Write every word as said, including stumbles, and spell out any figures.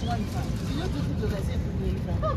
vois une femme. Je veux tout de rester pour une femme.